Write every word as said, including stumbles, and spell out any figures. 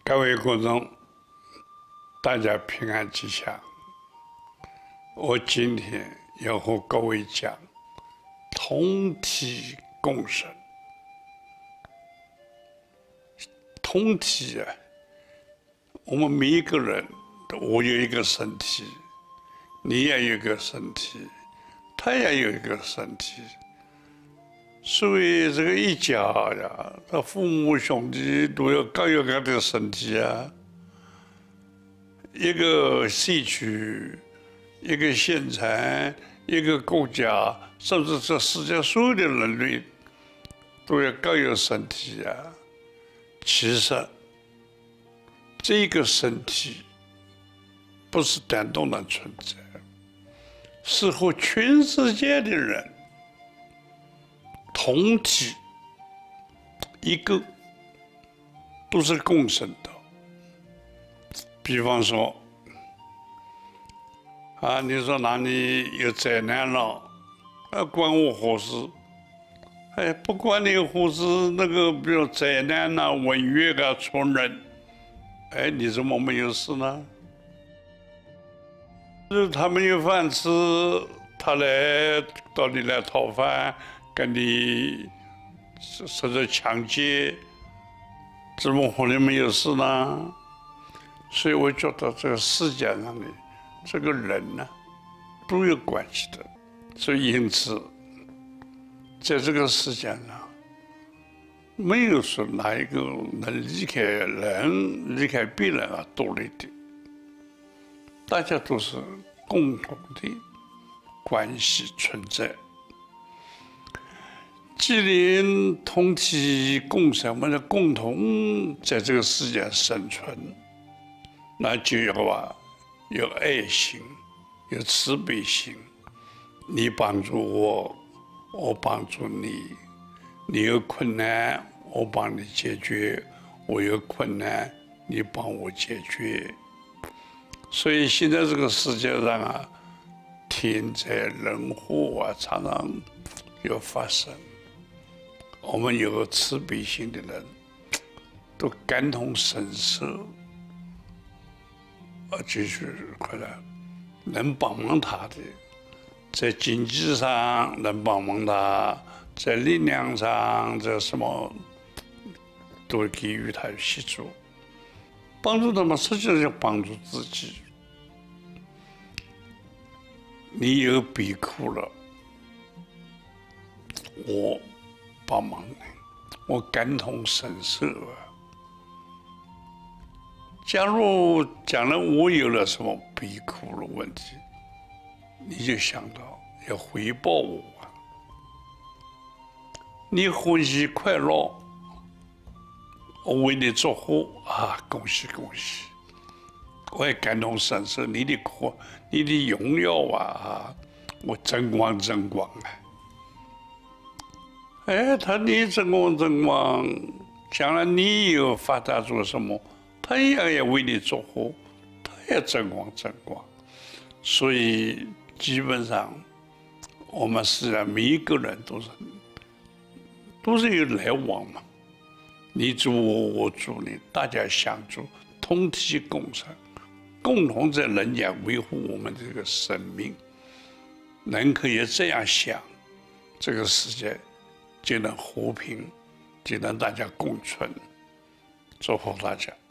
各位观众，大家平安吉祥。我今天要和各位讲同体共生。同体啊，我们每一个人，我有一个身体，你也有一个身体，他也有一个身体。所以这个一家呀，他父母兄弟都要各有各的身体啊。一个社区，一个县城，一个国家，甚至这世界所有的人类，都要各有身体啊。其实，这个身体不是单独的存在，是和全世界的人同体一个，都是共生的。比方说，啊，你说哪里有灾难了，啊，关我何事？哎，不关你何事。那个，比如灾难啊、瘟疫啊、传人，哎，你怎么没有事呢？就是他没有饭吃，他来到你来讨饭，跟你甚至抢劫，怎么可能没有事呢？所以我觉得这个世界上的这个人呢，都有关系的。所以因此，在这个世界上，没有说哪一个能离开人、离开别人而独立的，大家都是共同的关系存在。既然同体共生，我们要共同在这个世界生存，那就要啊有爱心，有慈悲心。你帮助我，我帮助你。你有困难，我帮你解决；我有困难，你帮我解决。所以现在这个世界上啊，天灾人祸啊，常常有发生。我们有个慈悲心的人，都感同身受，而就是可能能帮忙他的，在经济上能帮忙他，在力量上，在什么都会给予他协助。帮助他们，实际上是帮助自己。你有病苦了，我帮忙你，我感同身受啊。假如将来我有了什么病苦的问题，你就想到要回报我啊。你欢喜快乐，我为你祝福啊，恭喜恭喜！我也感同身受你的苦，你的荣耀啊，我争光争光啊！哎，他你争光争光，将来你又发达做什么，他也要为你祝福，他也争光争光。所以基本上，我们实际上每一个人都是都是有来往嘛。你助我，我助你，大家相助，同体共生，共同在人间维护我们这个生命。人可以这样想，这个世界就能和平，就能大家共存。祝福大家。